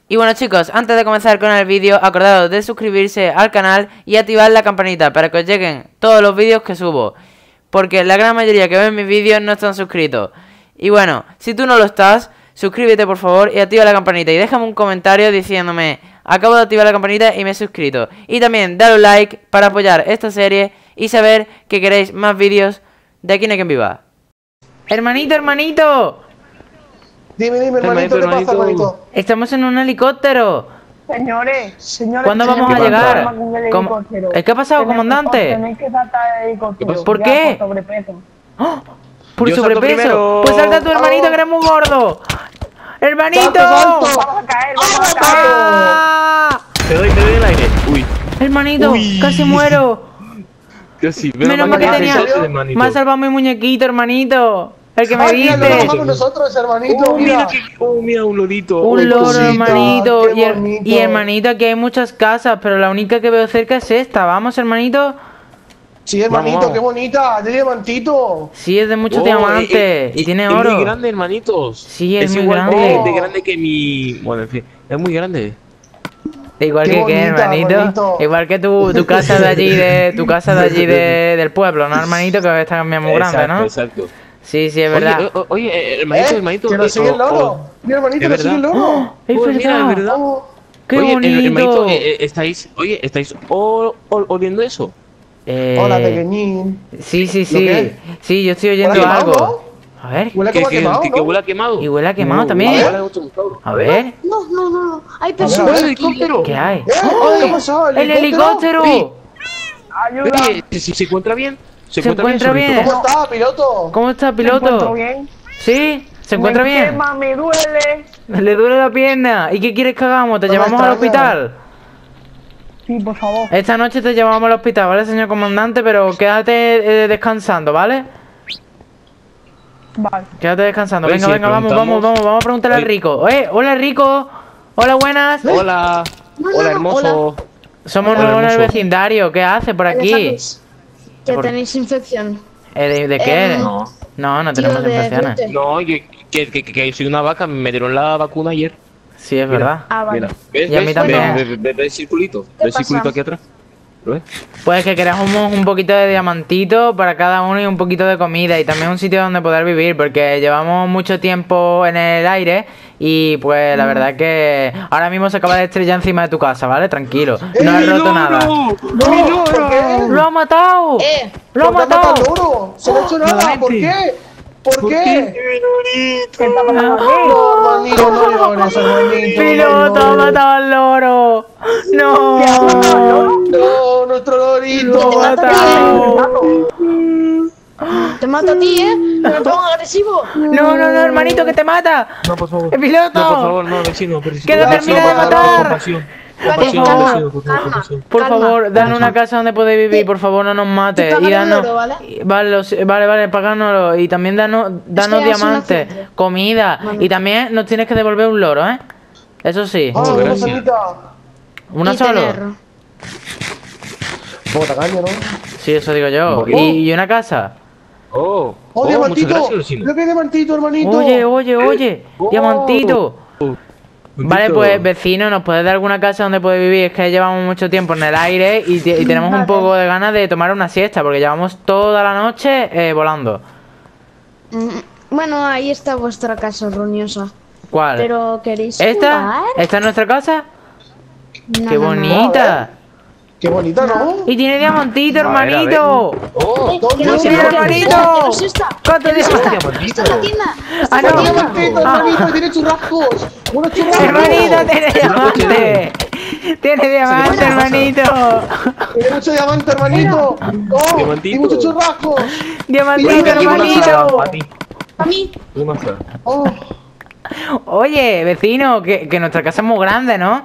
Y bueno chicos, antes de comenzar con el vídeo, acordaos de suscribirse al canal y activar la campanita para que os lleguen todos los vídeos que subo, porque la gran mayoría que ven mis vídeos no están suscritos. Y bueno, si tú no lo estás, suscríbete por favor y activa la campanita y déjame un comentario diciéndome: acabo de activar la campanita y me he suscrito. Y también dale un like para apoyar esta serie y saber que queréis más vídeos de Aquí no hay quien viva. Hermanito. Dime, hermanito, ¿qué pasa, hermanito? Estamos en un helicóptero. Señores, ¿Cuándo vamos a llegar? ¿Qué ha pasado, comandante? Tenéis que saltar el helicóptero. ¿Por qué? Por sobrepeso. ¡Oh! ¿Por Yo salto sobrepeso? primero. Pues salta tu hermanito, que eres muy gordo. ¡Hermanito! Vamos a caer, vamos a caer. ¡Ah! Te doy el aire. Uy, Hermanito, Uy. casi muero. casi. Menos mal que tenía. hermanito. Me ha salvado mi muñequito, hermanito. El que me Mira, lo diste. con nosotros, hermanito, Oh, mira. mira un lorito. Un Uy, loro, cosita. hermanito. qué bonito. Y hermanito, aquí hay muchas casas, pero la única que veo cerca es esta. Vamos, hermanito. Sí, hermanito, Vamos. qué bonita, de diamantito. Sí, es de muchos Oh, diamantes. Y tiene es oro. muy grande, hermanitos. Sí, es muy igual grande. De grande que mi. Bueno, en fin, es muy grande. Igual Qué que bonita, hermanito. hermanito. Igual que tu casa de allí, del pueblo, ¿no, hermanito? Que está también muy grande, ¿no? Exacto. Sí, es verdad. Oye, hermanito. Que lo sigue el loro. Mira, hermanito, ¿Es lo sigue el verdad? loro. Es Oh, mira, verdad. es verdad. Oh, ¡Qué Oye, hermanito, bonito! ¿estáis oliendo eso? Hola, pequeñín. Sí. ¿Lo qué? Sí, yo estoy ¿Huele oyendo a quemado, algo. A ver. Huele como a quemado, que ¿no? huele a quemado. Y huele a quemado No, también. huele a mucho gustado. A ver. No. Hay A personas. ver, ¡El helicóptero! ¿Qué hay? ¿Qué ha pasado? ¡El helicóptero! Sí. Ayuda. Oye, ¿se encuentra bien? ¿Se encuentra bien? ¿Cómo está, piloto? ¿Cómo está, ¿Me encuentro piloto? bien? ¿Sí? ¿Se encuentra Me bien? quema, me duele. Le duele la pierna. ¿Y qué quieres que hagamos? ¿Te No me llevamos al extraña. hospital? Sí, por favor. Esta noche te llevamos al hospital, ¿vale, señor comandante? Pero quédate descansando, ¿vale? Vale. Quédate descansando. Oye, Venga, si venga, le vamos preguntamos- a preguntarle al Oye. Rico. Hola, Rico. Hola, buenas. Hola. Hola, hermoso. Somos Hola, nuevos en el hermoso. vecindario. ¿Qué hace por aquí? Que Por- tenéis infección. ¿De qué? No. No Tío, tenemos de infecciones. gluten. No, que soy una vaca, me dieron la vacuna ayer. Sí, es verdad. Ah, vale. Mira, ¿ves? Y a mí también. ¿Ves el circulito? ¿Qué ¿Ves el pasa? circulito aquí atrás? ¿Lo ves? Pues que queremos un poquito de diamantito para cada uno y un poquito de comida y también un sitio donde poder vivir porque llevamos mucho tiempo en el aire y pues la verdad que ahora mismo se acaba de estrellar encima de tu casa, ¿vale? Tranquilo. No he roto nada. No, ¿por qué? ¡Lo ha matado! ¡Lo ha ¿Por qué ha matado! matado al loro? Se no ha hecho nada, ¿por qué? ¿Por qué? ¿Qué está pasando aquí? No, hermanito, no llores, hermanito. ¡Piloto ha no llores. matado al loro! ¡No! No, nuestro lorito. ¡Lo ha matado! Te mato a ti, Me pongo agresivo. ¡No, hermanito, que te mata! No, por favor. ¡El piloto! No, por favor, no, vecino. ¡Que lo termine de matar! Compasión. Vale, Compasión, calma, vecino, por favor, calma. compasión. Por Calma. favor, danos una casa donde poder vivir, por favor, no nos mate. Tú Y págame un danos. oro, ¿vale? Vale, páganoslo. Y también danos que es una diamantes, fuente. comida. Vale. Y también nos tienes que devolver un loro, ¿eh? Eso sí. Ah, una gracias. manzanita. ¿Una Y solo? tener. Un poco tacaño, ¿no? Sí, eso digo yo. poquito. ¿Y una casa? Oh, Oh, muchas diamantito. gracias, vecino. Lo que es diamantito, hermanito. Oye, Oh. diamantito. Vale, Bendito. pues vecino, ¿nos puedes dar alguna casa donde poder vivir? Es que llevamos mucho tiempo en el aire y tenemos un poco de ganas de tomar una siesta porque llevamos toda la noche volando. Bueno, ahí está vuestra casa roñosa. ¿Cuál? Pero ¿queréis ¿Esta? jugar? ¿Esta es nuestra casa? No, ¡Qué no, no. bonita! Qué bonita, ¿no? Y tiene diamantito, A ver, a ver. hermanito. Oh, Que no Sí, se hermanito. Que no es esta. ¿Cuánto Que no es diamante? esta. Esta es la tienda. Ah, ¡Qué no. diamantito, hermanito! ¡Tiene churrascos! ¡Unos churrascos! Hermanito, tiene diamante. Tiene diamante, hermanito. ¡Tiene mucho diamante, hermanito! ¡Oh! Diamantito. ¡Y muchos churrascos! Diamantito, Mira, aquí una hermanito. a ti. A mí. Una manzana. ¡Oh! Oye, vecino, que nuestra casa es muy grande, ¿no?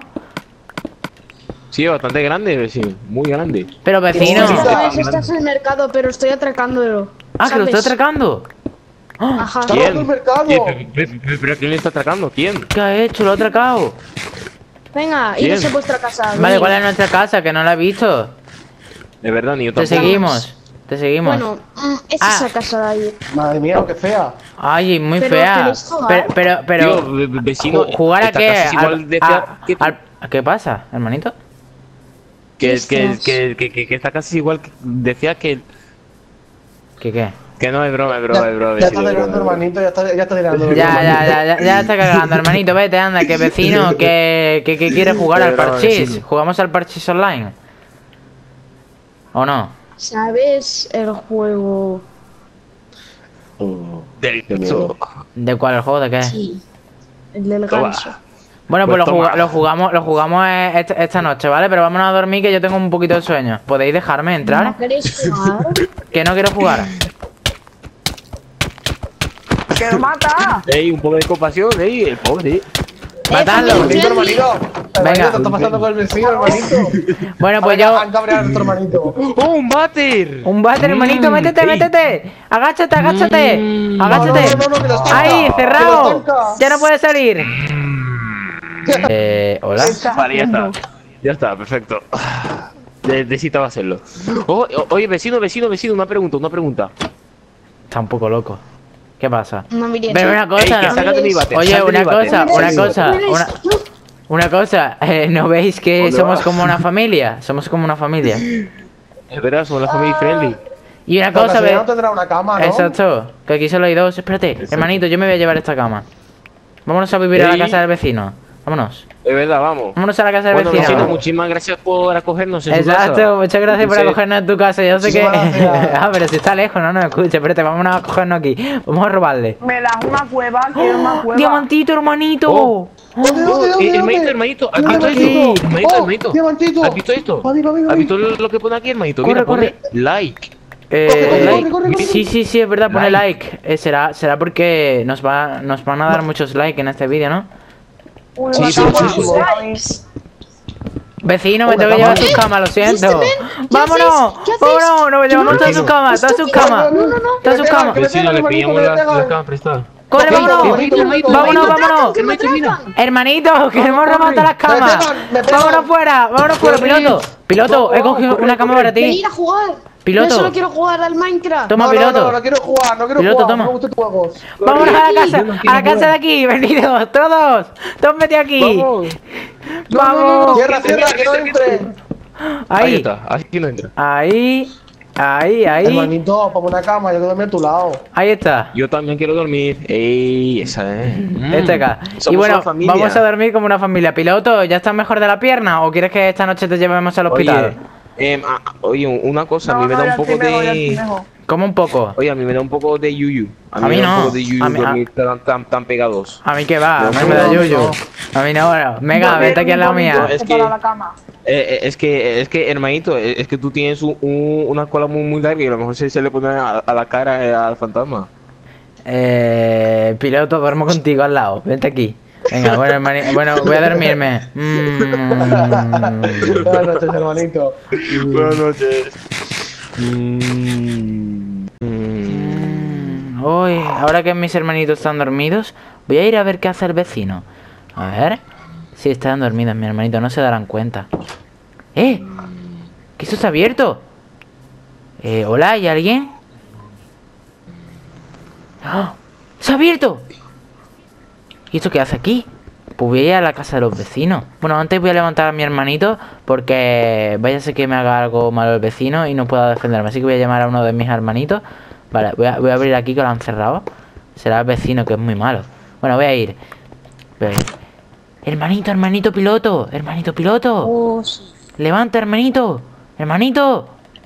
Sí, es bastante grande, vecino. Muy grande. Pero vecino. Sí, Sabes, estás en el mercado, pero estoy atracándolo. Ah, que lo está ¿sabes? atracando. Ajá. Está roto el mercado. ¿Pero quién le está atracando? ¿Quién? ¿Qué ha hecho? Lo ha atracado. Venga, Bien. iros a vuestra casa. Vale, venid. ¿cuál es nuestra casa? Que no la he visto. De verdad, ni yo Te tampoco. seguimos. Te seguimos. Bueno, esa es la casa de ahí. Madre mía, qué fea. Ay, muy Pero fea. ¿queréis jugar? Pero, Tío, vecino, ¿jugar a esta qué? casa es igual decía que tú. ¿Qué pasa, hermanito? Que Ostras. esta casa es igual que decía que ¿Qué? no es broma, Ya vecino, está es delirando, broma. hermanito, ya está delirando. Ya está cagando, hermanito. Vete, anda, que vecino que quiere jugar al Pero, parchís. sí. ¿Jugamos al parchís online? ¿O no? ¿Sabes el juego? Delicioso. ¿De cuál el juego? ¿De qué? Sí. El del Toma. ganso. Bueno, pues Pues lo jugamos esta noche, ¿vale? Pero vámonos a dormir que yo tengo un poquito de sueño. ¿Podéis dejarme entrar? ¿No queréis jugar? Que no quiero jugar. ¡Que lo mata! Ey, un poco de compasión, ey, el pobre. ¡Matadlo! Hermanito, hermanito. Venga. Hermanito, te está pasando con el vecino, hermanito. Bueno, pues yo... Han cabreado a nuestro hermanito. ¡Oh, un váter! Un váter, hermanito, métete, ey. métete. Agáchate, agáchate. Agáchate. No, que lo estanca. ¡Ahí, Que lo cerrado! estanca. Ya no puede salir. Hola. Vale, ya está. Ya está, perfecto. Necesitaba hacerlo. Oye, vecino, una pregunta. Está un poco loco. ¿Qué pasa? No me iría. Pero una Ey, cosa, que no. sácate mi váter. Oye, sácate una mi váter. cosa, No. una cosa, ¿no veis que ¿Dónde somos vas? como una familia? Somos como una familia. Es verdad, somos la family friendly. Y una Pero la cosa, señora ve. no tendrá una cama, ¿no? Exacto, que aquí solo hay dos. Espérate, hermanito, yo me voy a llevar esta cama. Vámonos a vivir a la Ey. casa del vecino. Vámonos. Es verdad, vamos. Vámonos a la casa del Bueno, vecino. vecino, muchísimas gracias por acogernos en su Exacto, casa. muchas gracias por Sí. acogernos en tu casa. Yo sé que. Muchísimas gracias. Pero si está lejos, no nos escucha. Espérate, vámonos a cogernos aquí. Vamos a robarle. Me das una cueva, quiero una cueva. Diamantito, hermanito. Oh. Hermanito, ¿has visto aquí. esto? Hermanito. Diamantito. ¿Has visto esto? Papi, ¿Has visto lo que pone aquí, hermanito? Corre, Mira, pone corre. like. corre. Sí, es verdad, pone Like. like. Será porque nos van a dar muchos likes en este vídeo, ¿no? Uy, Sí, me sí, acabo sí, de sí. joder. Vecino, me Una tengo que llevar cama. sus camas, lo siento. ¿Qué ¡Vámonos! haces? ¡Vámonos! Nos llevamos todas sus Vecino. camas, todas sus camas. Todas sus camas. Que me Vecino, pegan, le hermanito, pillamos que me las pegan. camas prestadas. ¡Corre, Hermanito, vámonos! hermanito, ¡Vámonos, hermanito. vámonos! ¡Que me atracan! Hermanito, que hemos robado todas las camas. me pegan. Vámonos fuera, piloto. Piloto, he cogido una cama para ti. Venir a jugar. Piloto. Yo solo quiero jugar al Minecraft. Toma, No, piloto. no quiero jugar, no quiero Piloto, jugar. toma. No me gustan tus juegos. Vámonos a la casa, Yo no quiero a la casa jugar. de aquí, venidos, todos. Todos metidos aquí. Vamos. Vamos. Cierra, que no entre. Ahí Ahí, está, así no entra. ahí, ahí. Hermanito, ponme una cama, yo quiero dormir a tu lado. Ahí está. Yo también quiero dormir. Ey, esa es. Este acá. Y Somos bueno, una familia. vamos a dormir como una familia. Piloto, ¿ya estás mejor de la pierna o quieres que esta noche te llevemos al hospital? Oye, una cosa, a mí No, me no, da ya un poco estoy mejor, ya estoy de... mejor. ¿Cómo un poco? Oye, a mí me da un poco de yuyu. A mí me da no. un poco de yuyu A mí- dormir tan pegados. A mí que va, a mí No, me da no, yuyu. no. A mí no, bueno. Venga, Yo vete aquí al lado quiero un mía. bonito Es que- para la cama. Es que, hermanito, es que tú tienes una cola muy larga y a lo mejor se le pone a la cara al fantasma. Piloto, duermo contigo al lado. Vente aquí. Venga, bueno, bueno, voy a dormirme. Buenas noches, hermanito. Buenas noches. Uy, ahora que mis hermanitos están dormidos, voy a ir a ver qué hace el vecino. A ver. Sí, están dormidos, mi hermanito, no se darán cuenta. ¿Que esto está abierto? ¿Hola? ¿Hay alguien? ¡Ah! ¡Se ha abierto! ¿Y esto qué hace aquí? Pues voy a ir a la casa de los vecinos. Bueno, antes voy a levantar a mi hermanito porque vaya a ser que me haga algo malo el vecino y no pueda defenderme. Así que voy a llamar a uno de mis hermanitos. Vale, voy a abrir aquí que lo han cerrado. Será el vecino que es muy malo. Bueno, voy a ir. Hermanito piloto. Hermanito piloto. Oh, sí. Levanta, hermanito. Hermanito.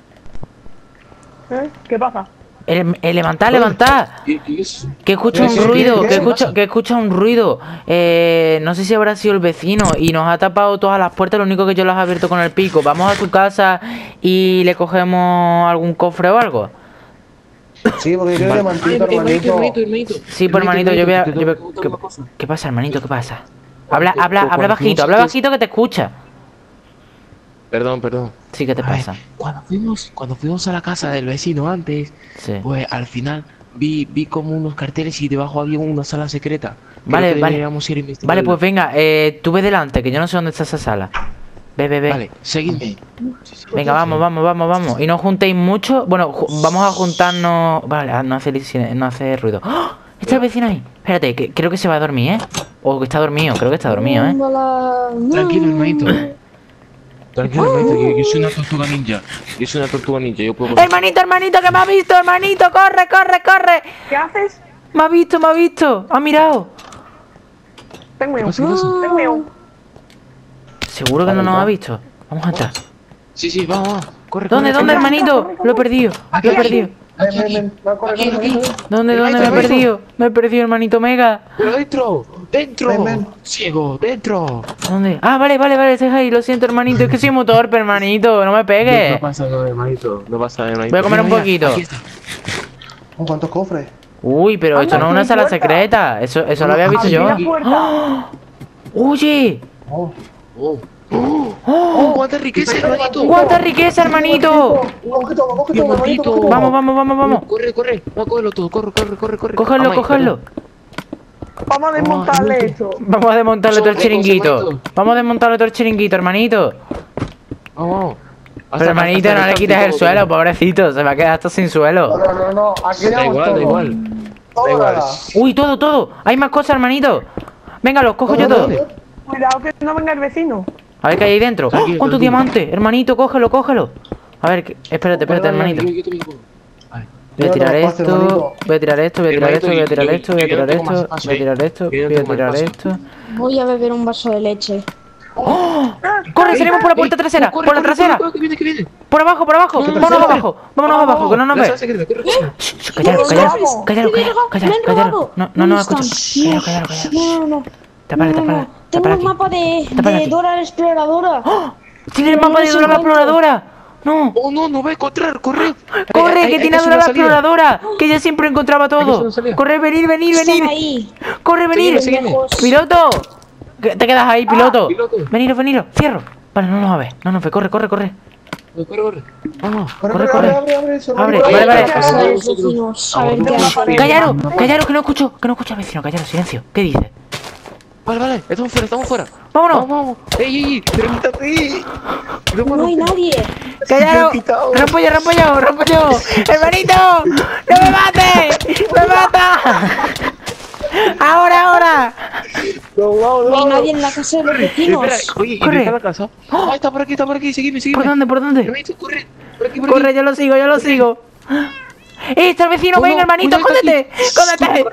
¿Qué pasa? Levantad. Que escucho un ruido, que escucho un ruido. No sé si habrá sido el vecino y nos ha tapado todas las puertas, lo único que yo las he abierto con el pico. Vamos a su casa y le cogemos algún cofre o algo. Sí, porque yo diamantito, hermanito. Sí, pues hermanito, yo voy a... ¿Qué pasa, hermanito? ¿Qué pasa? Habla bajito que te escucha. Perdón. Sí, ¿qué te A ver, pasa? cuando fuimos a la casa del vecino antes, Sí. pues al final vi como unos carteles y debajo había una sala secreta. Vale, Creo que vale. deberíamos ir a investigar. Vale, pues venga, tú ve delante, que yo no sé dónde está esa sala. Ve, ve, ve. Vale, seguidme. Venga, vamos, vamos, vamos, vamos. Y no juntéis mucho. Bueno, vamos a juntarnos. Vale, no hace ruido. ¡Oh! Está el vecino ahí. Espérate, que creo que se va a dormir, ¿eh? O que está dormido, creo que está dormido, ¿eh? Tranquilo, hermanito. Tranquilo, hermanito, que yo soy una tortuga ninja. Yo soy una tortuga ninja, yo puedo... Hermanito, hermanito, que me ha visto, hermanito. Corre, corre, corre. ¿Qué haces? Me ha visto, me ha visto. Ha mirado. Tengo miedo. ¿Qué pasa? Tengo miedo. Seguro que no nos ha visto. Vamos a entrar. Sí, vamos, vamos. Corre, ¿Dónde, corre, dónde, corre. hermanito? Lo he perdido. Lo he perdido. Ven. Va, corre, Aquí, corre, aquí. corre. ¿Dónde, dónde? Me he perdido. Me he perdido, hermanito Mega. Pero dentro, dentro. Ven. Ciego, dentro. ¿Dónde? Ah, vale, vale, vale. Estáis ahí. Lo siento, hermanito. Es que soy muy torpe, hermanito. No me No pegues. pasa nada, hermanito. No pasa nada, hermanito. Voy a comer un Mira, poquito. aquí está. ¿Cuántos cofres? Uy, pero esto no es una sala secreta. Eso lo había visto yo. Abrí la puerta. Oye. Oh. ¡Cuánta riqueza, hermanito! ¡Cuánta riqueza, hermanito! Coge todo, Dios hermanito, bendito. coge todo. Vamos, vamos, vamos, vamos. Corre, corre. Va a cogerlo todo. Corre. Cógelo, Vamos ahí, cógelo. Vamos a desmontarle esto. Vamos a desmontarle todo el Son chiringuito. hermanito. Vamos a desmontarle todo el chiringuito, hermanito. Vamos. Pero hermanito, no le quites el suelo, pobrecito. Se va a quedar hasta sin suelo. No. Aquí Da damos igual, todo. da igual. Todo Da igual. nada. Uy, todo, todo. Hay más cosas, hermanito. Venga, los cojo yo todos. Cuidado que no venga el vecino. A ver qué hay ahí dentro. Tranquilo, ¡Cuántos tranquilo. diamantes! Hermanito, cógelo, cógelo. A ver, espérate, hermanito. Yo te digo. Vale. Voy a tirar Llévate espacio, esto, hermanito. voy a tirar esto, voy a tirar esto, voy a tirar esto, voy a tirar Yo no tengo esto, más espacio, voy a tirar esto, yo no voy a tengo más tirar espacio. esto. Voy a beber un vaso de leche. ¡Corre! ¡Salimos por la puerta trasera! Corre, ¡Por la corre, trasera! corre, que viene, que viene. ¡Por abajo, por abajo! ¡Vámonos abajo! ¡Vámonos abajo! ¡Que no nos La ve! sala secreta, corre. Callaros, callaros, callaros, Me han callaros, robado. callaros. No, no, ¿Dónde escucho. están? Callaros, callaros, callaros. No. Tápala, tápala, Tengo tápala un aquí. mapa Tápala de aquí. Dora la Exploradora. ¡Tiene el mapa de Dora la exploradora! ¡No! Oh, no va a encontrar, corre. ¡Corre, que tiene a Dora la exploradora! ¡Que ella siempre encontraba Hay que todo! hacer una salida. ¡Corre, venir, venir, Están venir! ahí. ¡Corre, venir! Sígueme. Lejos. ¡Piloto! Que te quedas ahí, piloto. piloto. Veniros, veniros. Cierro. Vale, no nos va a ver. No nos ve. Corre, corre, corre. Corre. Vamos. Corre, corre. Abre, eso, Abre, hermanito. vale, vale. Casa de los vecinos. A ver qué hace. Callaros, callaros, que no escucho al vecino. Callaros, silencio. ¿Qué dice? Vale. Estamos fuera. ¡Vámonos! Vamos. Ey, permítame. No hay nadie. ¡Callaros! ¡Rompo yo! ¡Hermanito! ¡No me mates! ¡Me mata! ¡Ahora! No hay nadie en la casa de los vecinos. Espera, oye, Corre. ¿y está la casa? Ah, está por aquí, seguime. ¿Por dónde? ¿Por dónde? Hermanito, corre. Por aquí. Corre, yo lo sigo. ¡Está el vecino! No, ¡Venga, hermanito! cuidado, ¡Cóndete! ¡Cóndete!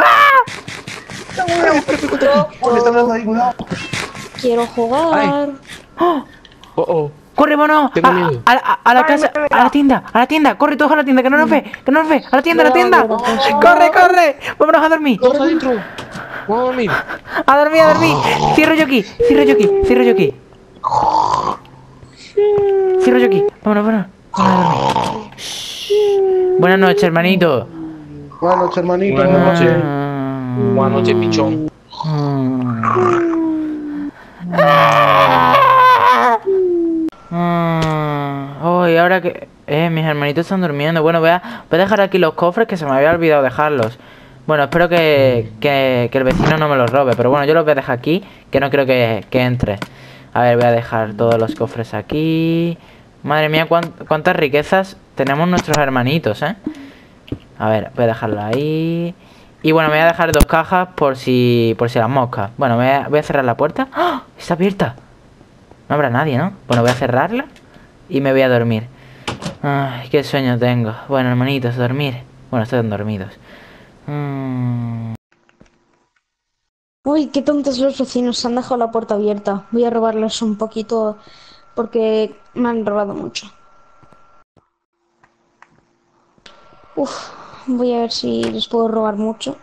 ¡Ah! ¿Dónde está hablando ahí? Cuidado. Quiero jugar. Oh. ¡Corre, vámonos! Tengo miedo. A la casa, a la tienda, corre todos a la tienda, que no nos ve, a la tienda, corre, vámonos a dormir, Vamos adentro. Vamos a dormir. a dormir, cierro yo aquí, vámonos a dormir. Buenas noches, hermanito. Buenas noches, hermanito. Buenas noches. Mm. Buenas noches, pichón. Uy, ahora que... mis hermanitos están durmiendo. Bueno, voy a dejar aquí los cofres, que se me había olvidado dejarlos. Bueno, espero que el vecino no me los robe. Pero bueno, yo los voy a dejar aquí, que no creo que entre. A ver, voy a dejar todos los cofres aquí. Madre mía, cuántas riquezas tenemos nuestros hermanitos, ¿eh? A ver, voy a dejarlo ahí. Y bueno, me voy a dejar 2 cajas por si las moscas. Bueno, voy a cerrar la puerta. ¡Ah! Está abierta. No habrá nadie, ¿no? Bueno, voy a cerrarla y me voy a dormir. Ay, qué sueño tengo. Bueno, hermanitos, dormir. Bueno, están dormidos. Uy, qué tontos los vecinos. Se han dejado la puerta abierta. Voy a robarles un poquito porque me han robado mucho. Uf, voy a ver si les puedo robar mucho.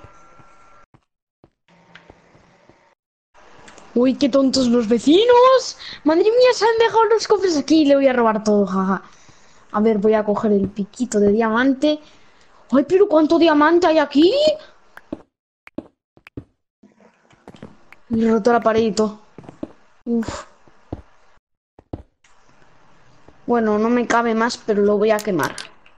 Uy, qué tontos los vecinos. Madre mía, se han dejado los cofres aquí y le voy a robar todo, jaja. A ver, voy a coger el piquito de diamante. Ay, pero ¿cuánto diamante hay aquí? Le he roto la pared y todo. Uf. Bueno, no me cabe más, pero lo voy a quemar.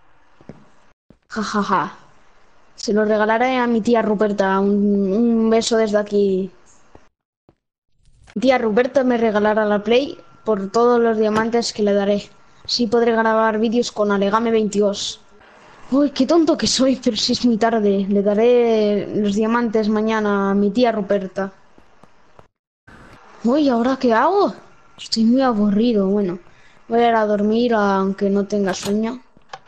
Jajaja. Se lo regalaré a mi tía Ruperta. Un beso desde aquí. Mi tía Ruperta me regalará la Play por todos los diamantes que le daré. Sí podré grabar vídeos con Alegame 22. Uy, qué tonto que soy, pero si es muy tarde. Le daré los diamantes mañana a mi tía Ruperta. Uy, ¿ahora qué hago? Estoy muy aburrido. Bueno, voy a ir a dormir aunque no tenga sueño.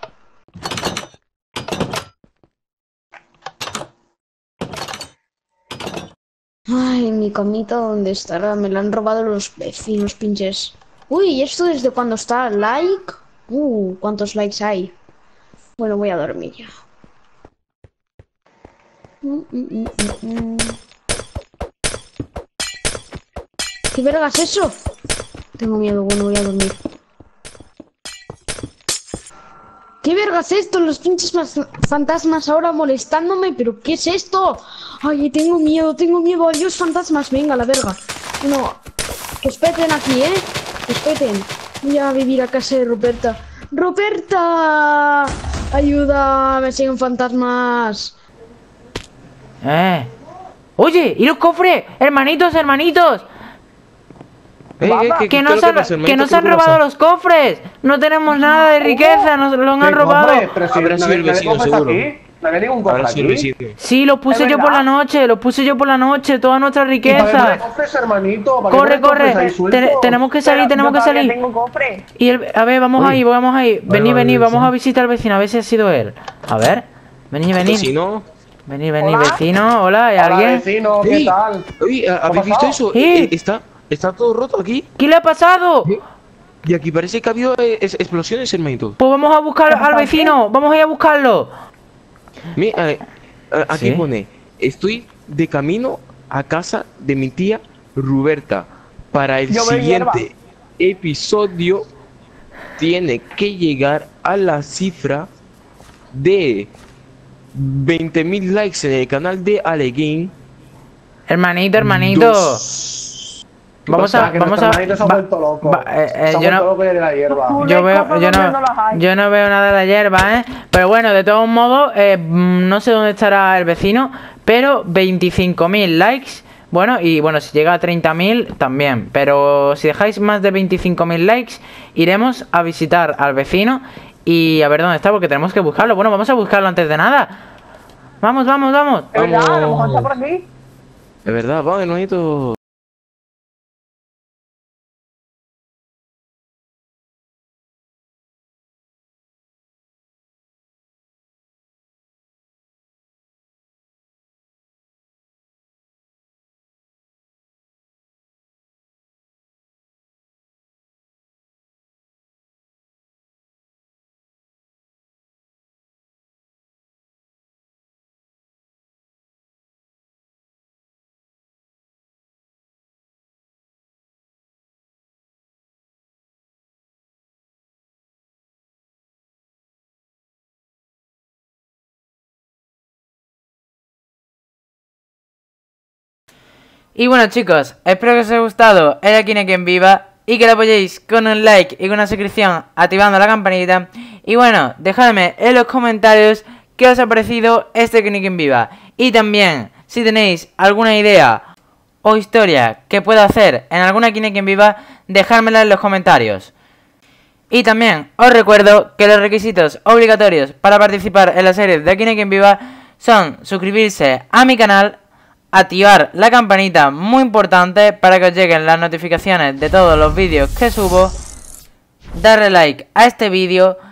Ay, mi camita, ¿dónde estará? Me la han robado los vecinos, pinches. Uy, ¿y esto desde cuándo está? ¿Like? ¿Cuántos likes hay? Bueno, voy a dormir ya. ¿Qué verga es eso? Tengo miedo, bueno, voy a dormir. ¿Qué verga es esto? Los pinches fantasmas ahora molestándome, ¿pero qué es esto? Ay, tengo miedo, adiós fantasmas, venga, la verga. No, que espeten aquí, que espeten. Voy a vivir a casa de Ruperta. ¡Ruperta! ¡Ayuda! ¡Me siguen fantasmas! Oye, ¿y los cofres? ¡Hermanitos, hermanitos! Que nos han robado los cofres. No tenemos nada de riqueza, nos lo han robado. Habrá sido el vecino, seguro. ¿No había ningún cofre Habrá sido el aquí? vecino. Sí, los puse yo por la noche, toda nuestra ¿Y para qué riqueza. pones cofres, hermanito? ¿Para qué Corre, pones cofres ahí corre. sueltos? Tenemos que salir, tenemos que salir. Tengo cofre. Y a ver, vamos ahí. Vení, vamos a visitar al vecino, a ver si ha sido él. A ver, vení. ¿Vecino? Vení, Hola. vecino, hola, ¿hay Hola, alguien? vecino, ¿qué Ey, tal? Oye, ¿habéis visto eso? Está todo roto aquí. ¿Qué le ha pasado? Y aquí parece que ha habido explosiones, hermanito. Pues vamos a buscar al vecino, vamos a ir a buscarlo. Mira, aquí ¿Sí? pone: estoy de camino a casa de mi tía Ruberta. Para el Yo veo siguiente episodio tiene que llegar a la cifra de 20.000 likes en el canal de Alegame. Hermanito. Vamos a, Que nuestro hermanito se ha vuelto loco. Se ha yo vuelto no, loco de la hierba. yo no veo nada de la hierba, Pero bueno, de todos modos, no sé dónde estará el vecino, pero 25.000 likes. Bueno, y bueno, si llega a 30.000 también. Pero si dejáis más de 25.000 likes, iremos a visitar al vecino y a ver dónde está, porque tenemos que buscarlo. Bueno, vamos a buscarlo antes de nada. Vamos. Es verdad, a lo mejor está por aquí. Es verdad, vamos, hermanito. Y bueno, chicos, espero que os haya gustado el Aquí no hay quien viva y que lo apoyéis con un like y con una suscripción activando la campanita. Y bueno, dejadme en los comentarios qué os ha parecido este Aquí no hay quien viva. Y también, si tenéis alguna idea o historia que pueda hacer en alguna Aquí no hay quien viva, dejádmela en los comentarios. Y también os recuerdo que los requisitos obligatorios para participar en la serie de Aquí no hay quien viva son suscribirse a mi canal, activar la campanita, muy importante, para que os lleguen las notificaciones de todos los vídeos que subo, darle like a este vídeo